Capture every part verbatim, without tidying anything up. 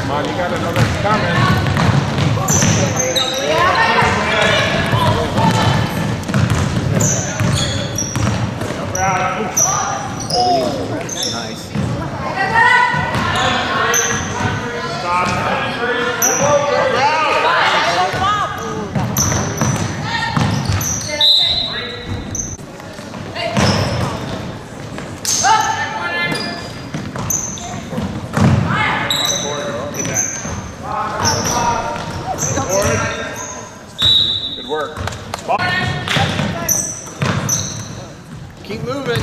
Come on, you gotta know that's coming. Nice. Good work. Keep moving.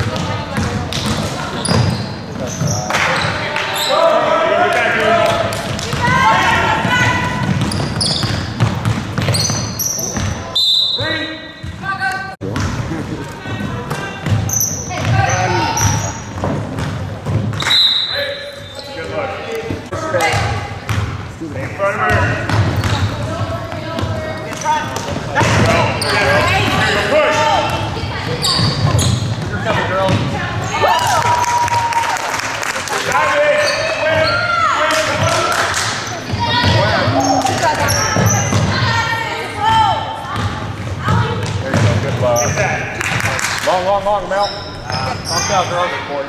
Long, long, long, Mel. Pump out, girls. Good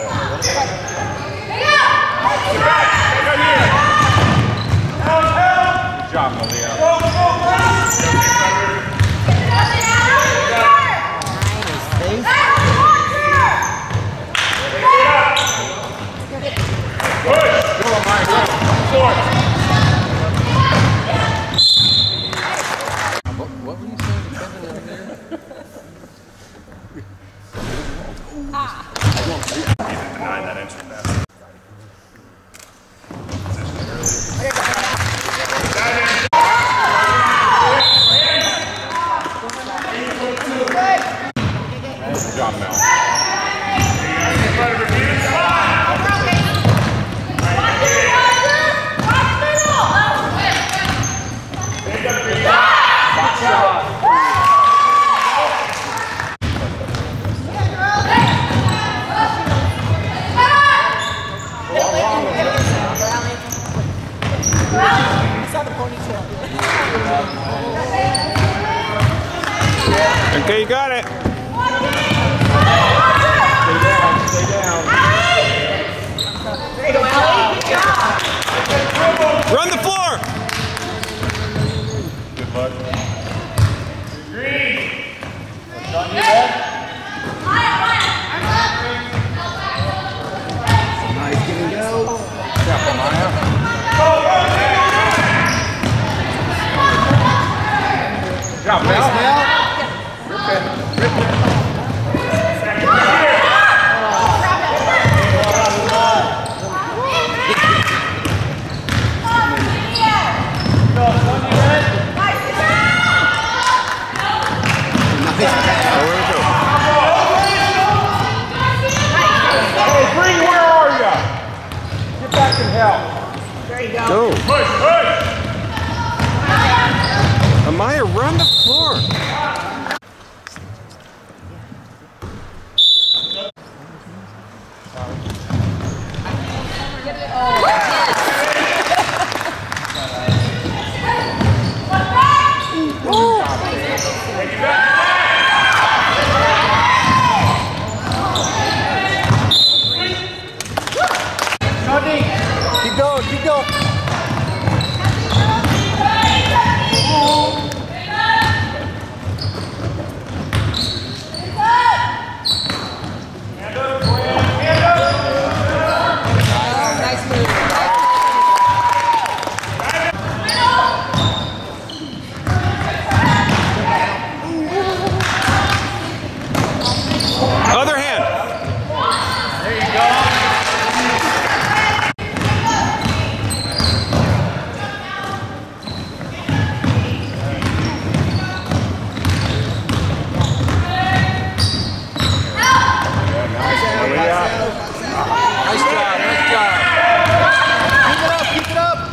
job, Malia. Push. Go on, Mike. Floor. What were you saying to Kevin over there? Ah. Deny that entry pass. Good job, Mel. Okay, you got it. Stay down, stay down. There you go, Ellie. Good job. Run the floor. Good luck. Green. It's on you, Ben. Nice, get and go. Yeah, Maya. Good job, Mel. Nice, Mel. Rip it. Rip it. Hey, Bree, where are ya? Get back and help. There you go. Go. Push, push. Amaya, run the floor. Keep going, keep going. Nice move. Other hand. There you go. Nice job, nice job. Keep it up, keep it up.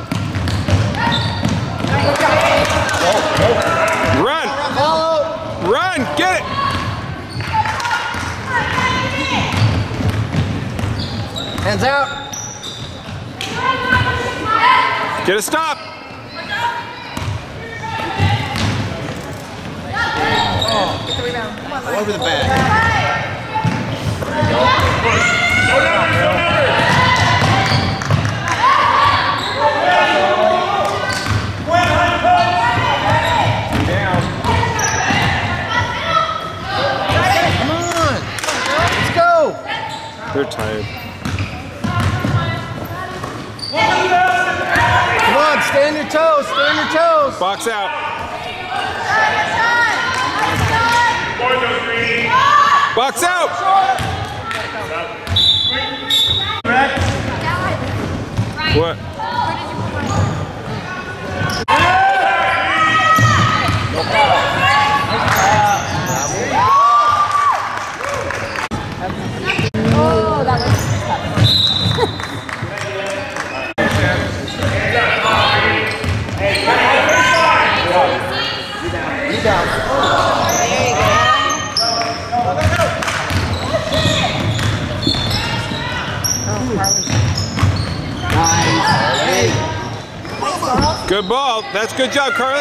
Run. Run, get it. Hands out. Get a stop. Oh, get the rebound. Come on, All over the bag. No numbers, no numbers. Down. Come on. Let's go. They're tired. Come on, stay on your toes. Stay on your toes. Box out. Boys go three. Box out. What? Oh, that was Good ball. That's good job, Carly.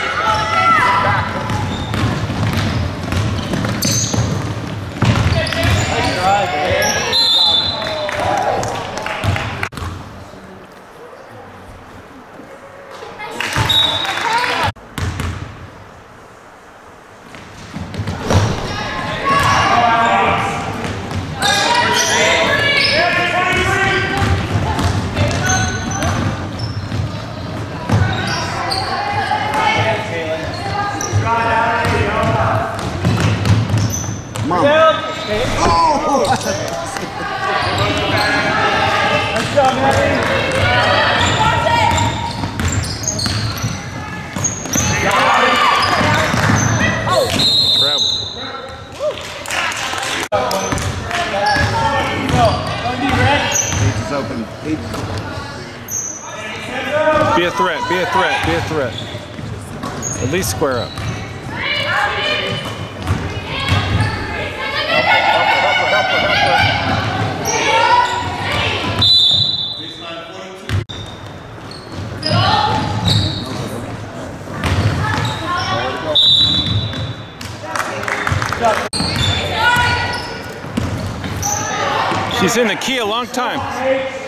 Mom. Oh! Nice job, Matty. Travel. Page is open. Page is open. Be a threat. Be a threat. Be a threat. At least square up. She's in the key a long time. All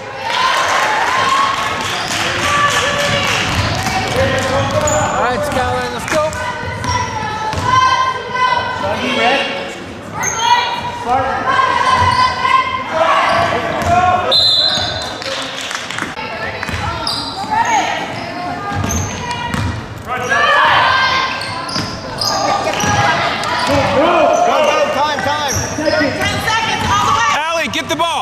right, Skyline, let's go. Go, go, time, time. ten seconds all the way. Allie, get the ball.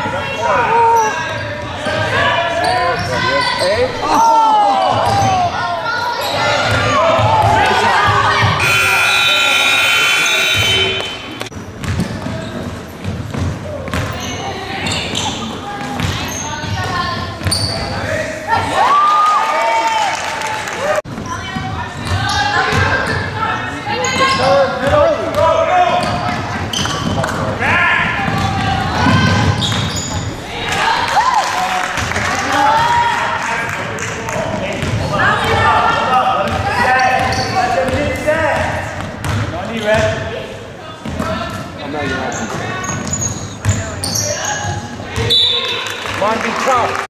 Come on, be tough.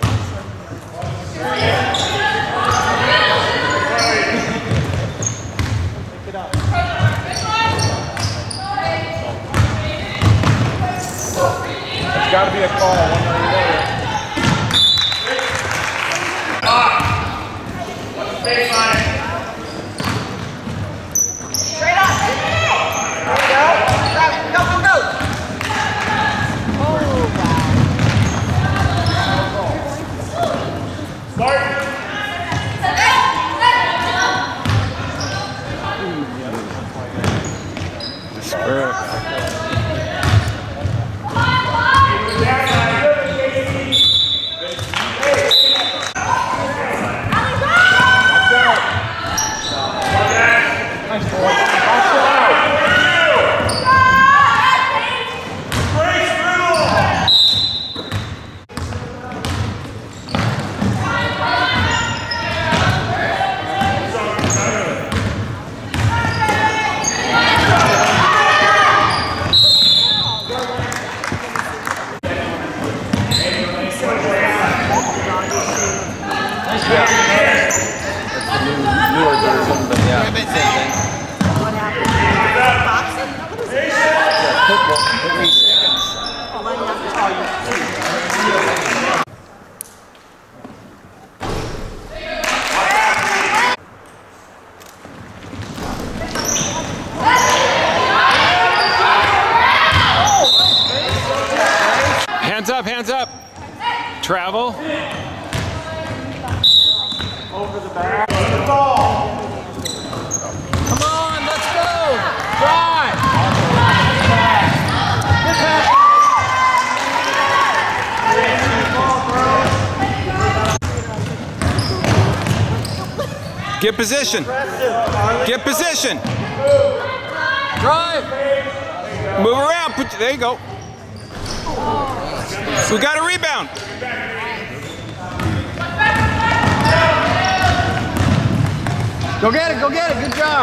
There's got to be a call one way or the other. Baseline. Straight up. There we go. Grab it. Go, go, go. Oh, wow. Martin. Square up. Backside. Hands up, hands up. Travel. Over the back. Come on, let's go. Drive. Get position. Get position. Drive. Move around. Put, there you go. We got a rebound. Go get it, go get it, good job.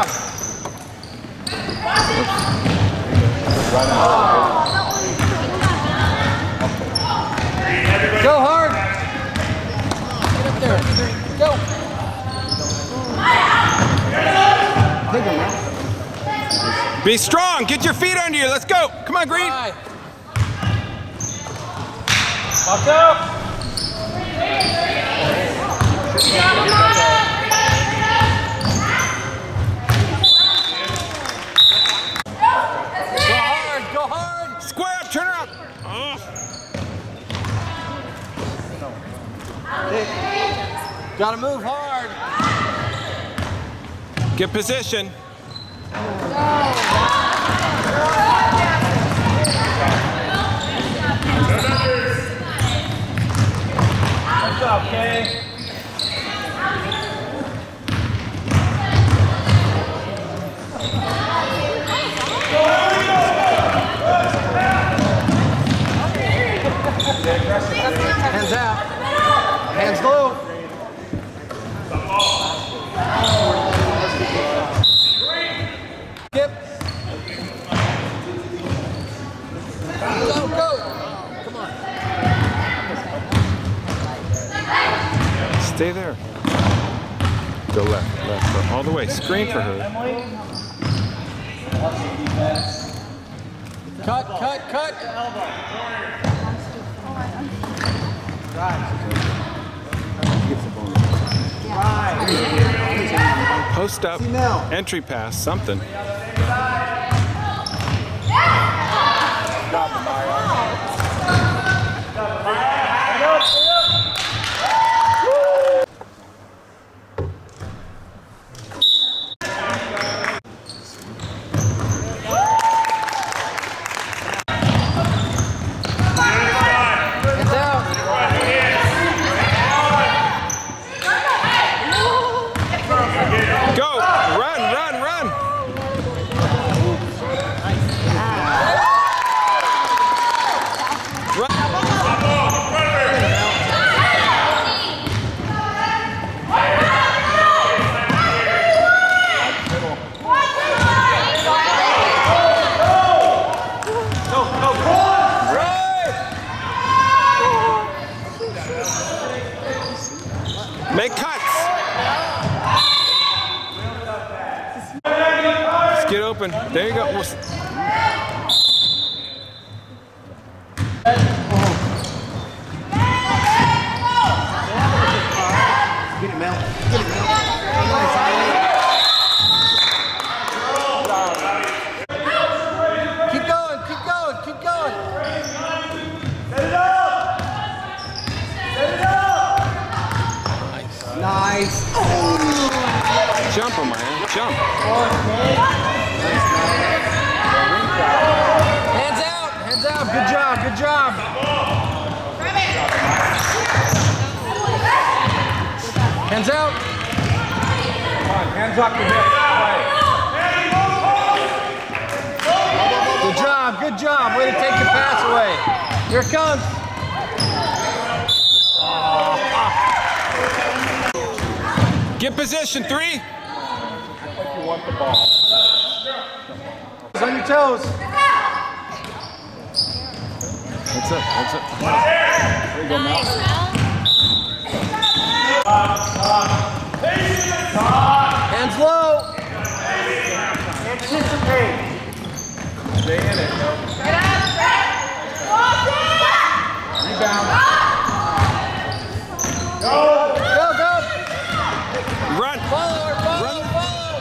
Go hard. Get up there. Go. Be strong. Get your feet under you. Let's go. Come on, Green. Watch out. Square up, turn around. Oh. Gotta move hard. Get position. What's up, Kay? Hands out. Hands low. Skip. Go, go. Come on. Stay there. Go left, left, go all the way. Screen for her. Cut, cut, cut. Post up, entry pass, something. Make cuts. Just get open. There you go. Get it, Mel. Get it, Mel. Keep going, keep going, keep going. Nice. Jump on man, jump. Hands out, hands out. Good job, good job. Hands out. Come on, hands up your hips. Good job, good job. Way to take the pass away. Here it comes. Get position, three. Like you want the ball. On your toes. That's it, that's it. There you go, Mel. Hands low. Anticipate. Stay in it, yo. Rebound. Go. Go, go. Run. Follow her, follow, Run. follow.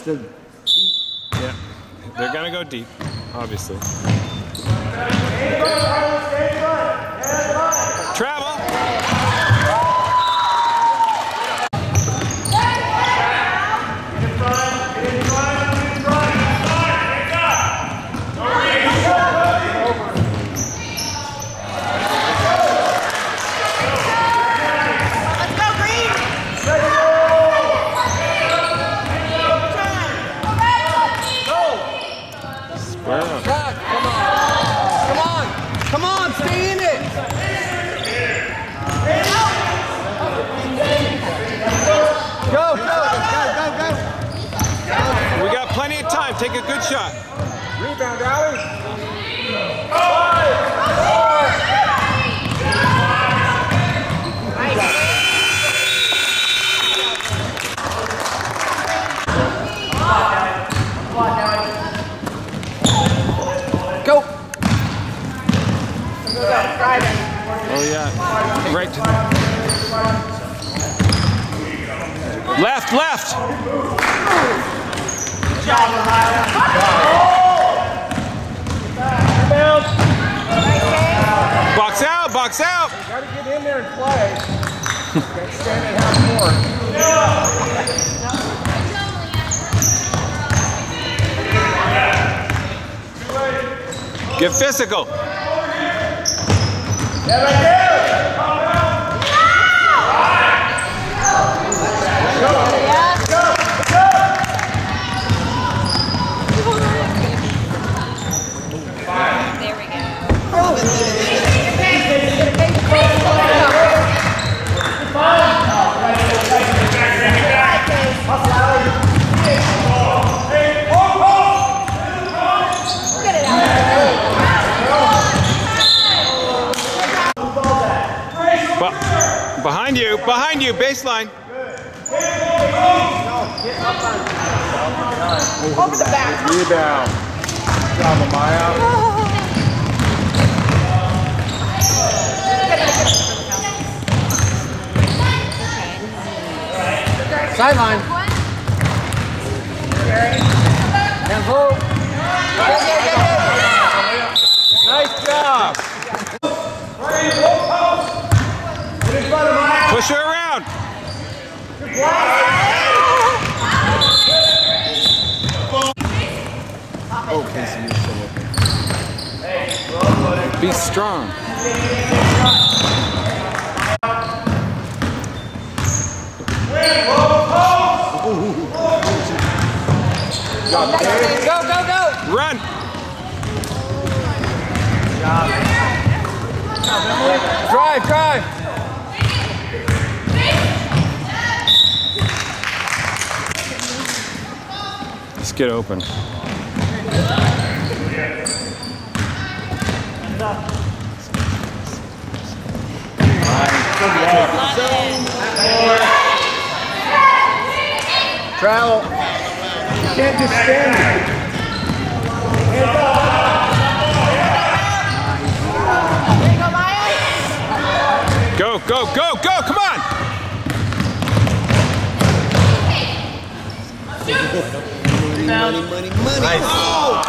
the deep. Yeah, they're gonna go deep, obviously. Travel. Come on, stay in it! Go, go, go, go, go! We got plenty of time. Take a good shot. Rebound, Allie. Go! Oh yeah, right to left, left. Box out, box out. You gotta get in there and play. Can't stand at half court. Get physical. Yeah, right there. Behind you, behind you, baseline. Over the back. Rebound. Good job, Amaya. Sideline. Handful. Nice job. Push her around. Oh, Casey, you're so open. Be strong. Go, go, go! Run. Drive, drive! Let's get open. Travel. You can't just stand there. Go, go, go, go, come on! Money, money, money. Nice. Oh!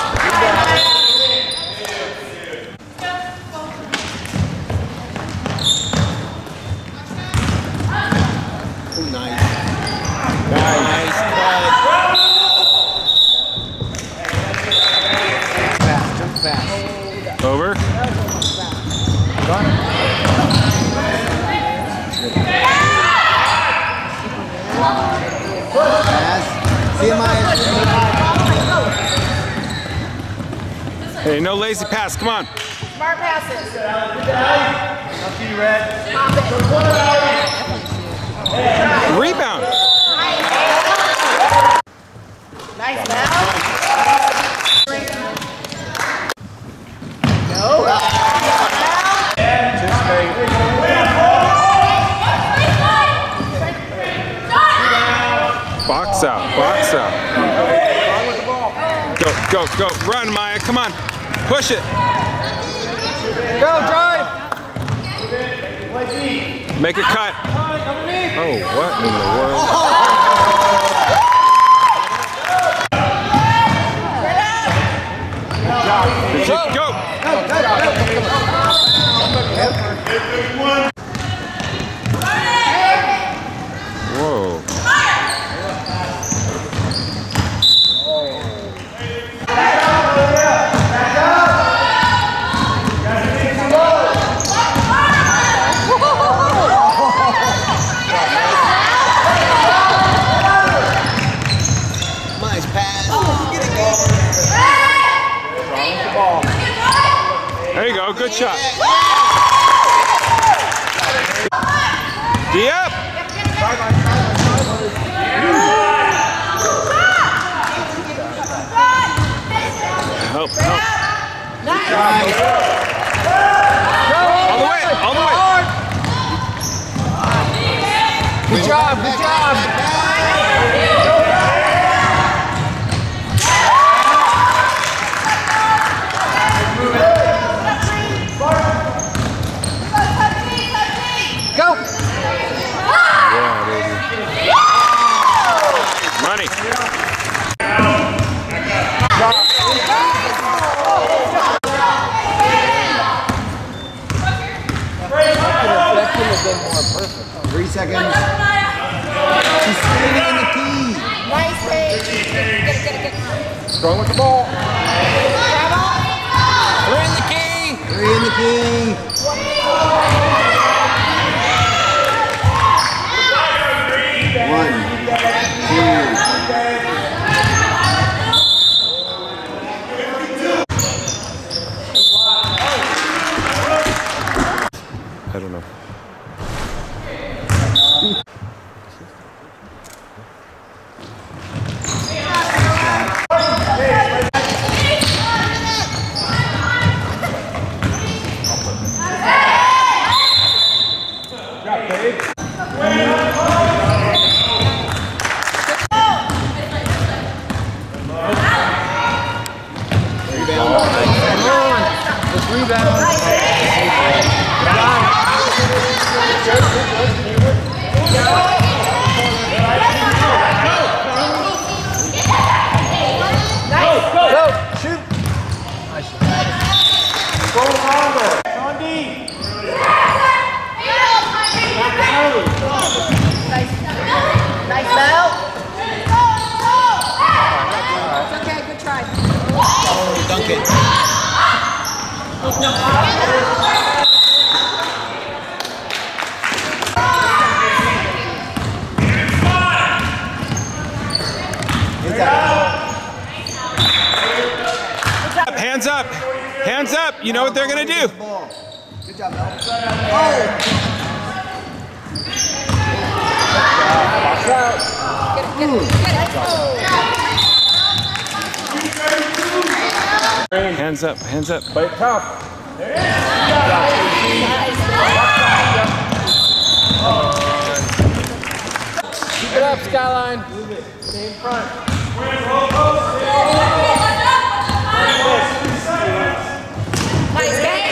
Oh, nice. Nice. Fast, jump fast. Over. Hey, no lazy pass, come on. Smart passes. Up to you, Red. Rebound. Nice, Mel. No. Box out, box out. Go, go, go. Run, Maya, come on. Push it. Go, drive! Make a cut. Oh, what in the world? shot. D up. Help, help. All the way, all the way. Good job, good job. Go. Yeah, baby. Money. Three seconds. She's standing in the key. Nice Paige. Get it, get it, get it. Strong with the ball. Grab on. Three in the key. Three in the key. One, two. I don't know. Nice bell. It's okay, good try. Dunk it. Hands up. Hands up. You know what they're going to do. Good job, Mel. Oh! Get it, get it, get it. Oh. Hands up. Hands up. Play it tough. Keep it up, Skyline. Stay in front. Nice, Paige.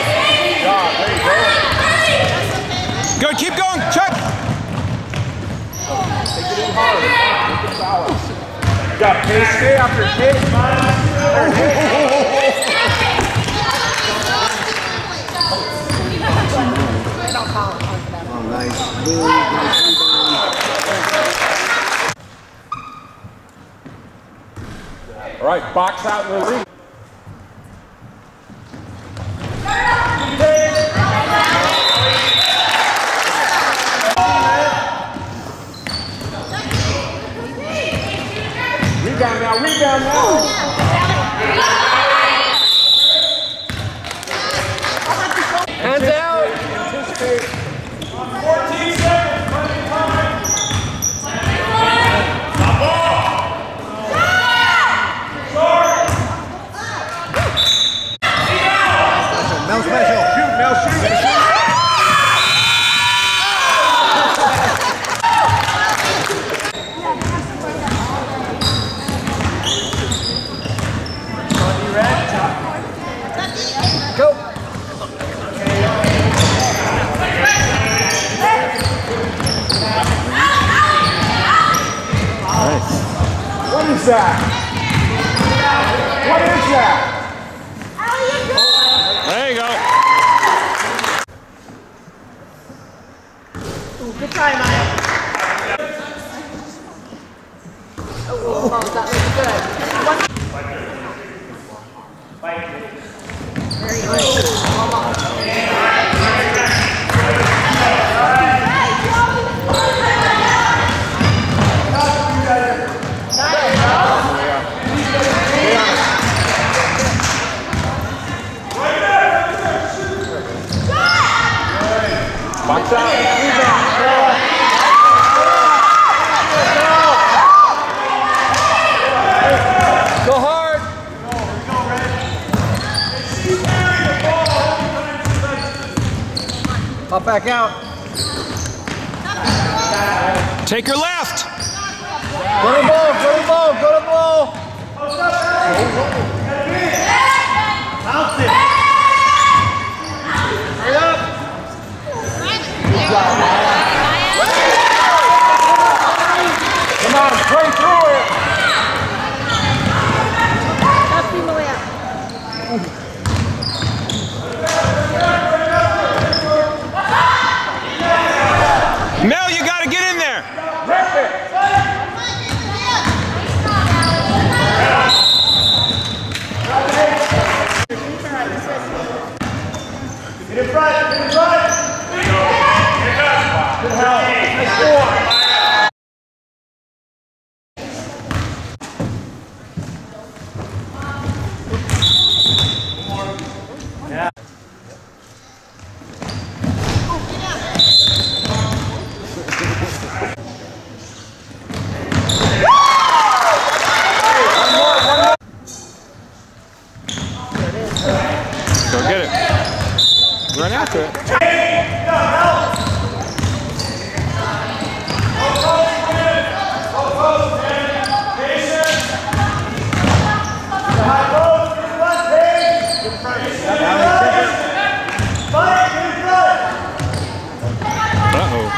Go. Keep going. Chuck. You got pace. Stay after pace. Oh, nice. Boom, nice rebound. All right, box out and release. Rebound now, rebound now. Hands out. Anticipate. fourteen seconds. Money coming. Mel special. Shoot, Mel, shoot. Go. What is that? What is that? There you go. Ooh, good try, Maya. Oh, oh, that looks good. One. Very good. Almost. back out. Take her left. Go to the ball, go to the ball, go to the ball. Bounce it. Hurry up. Come on, play through it. Mel, you got to get in there. Rip it. Get in front, get in front. Good help. Nice score. Go get it. Run after it. Uh-oh.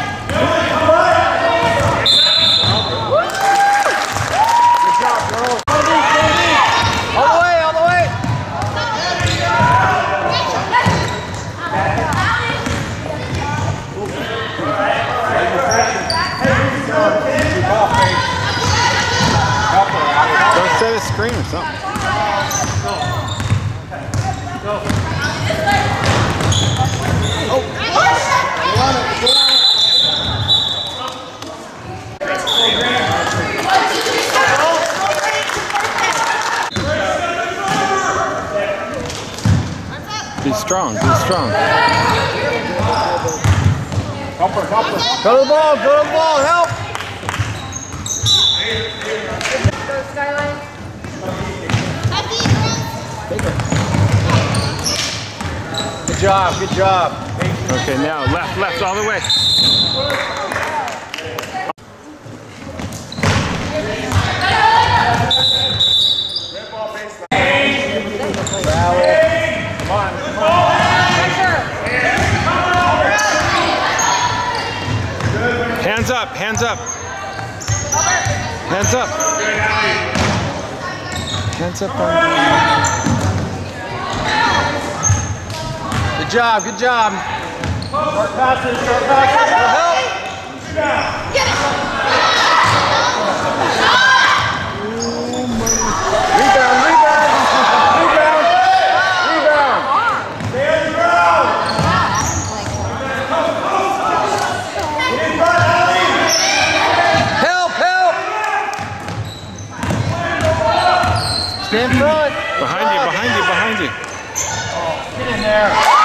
All the way, all the way. Go set a screen or something. Be strong, be strong. Help her, help her. Go to the ball, go to the ball, help. Go Skyline. Good job, good job. Okay, now left, left, all the way. Hands up, hands up. Hands up. Hands up. Good job, good job. Short passes, short passes. Help. Rebound, rebound. Rebound. Rebound. Stay on the ground. Get in front, Allie. Help, help. Stay in front. Behind you, behind you, behind you. Get in there.